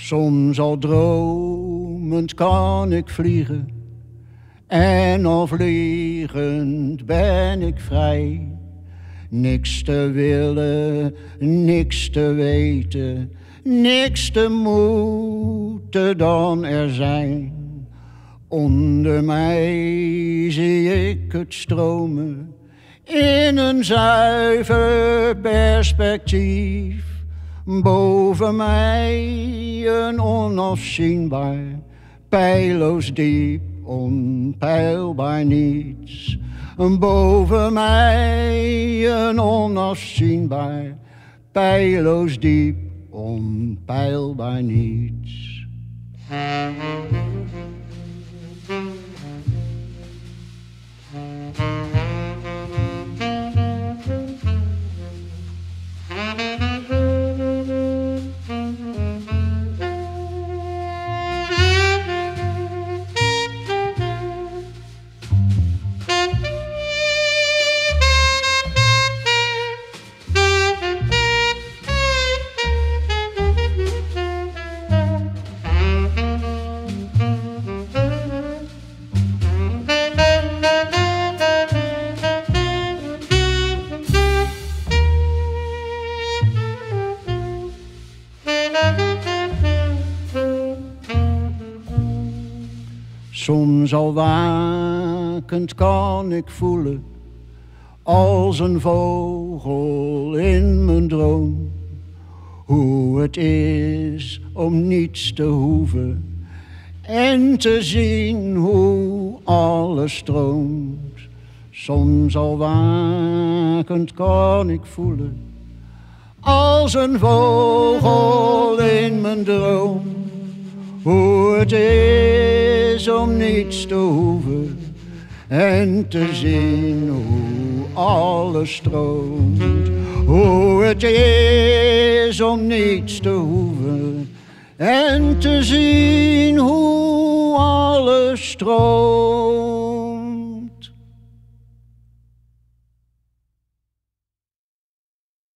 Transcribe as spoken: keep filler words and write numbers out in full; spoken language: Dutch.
Soms al dromend kan ik vliegen en al vliegend ben ik vrij. Niks te willen, niks te weten, niks te moeten dan er zijn. Onder mij zie ik het stromen in een zuiver perspectief. Boven mij een onafzienbaar, peilloos diep, onpeilbaar niets. Boven mij een onafzienbaar, peilloos diep, onpeilbaar niets. Soms al wakend kan ik voelen, als een vogel in mijn droom, hoe het is om niets te hoeven en te zien hoe alles stroomt. Soms al wakend kan ik voelen, als een vogel in mijn droom, hoe het is om niets te hoeven en te zien hoe alles stroomt. Hoe het is om niets te hoeven en te zien hoe alles stroomt.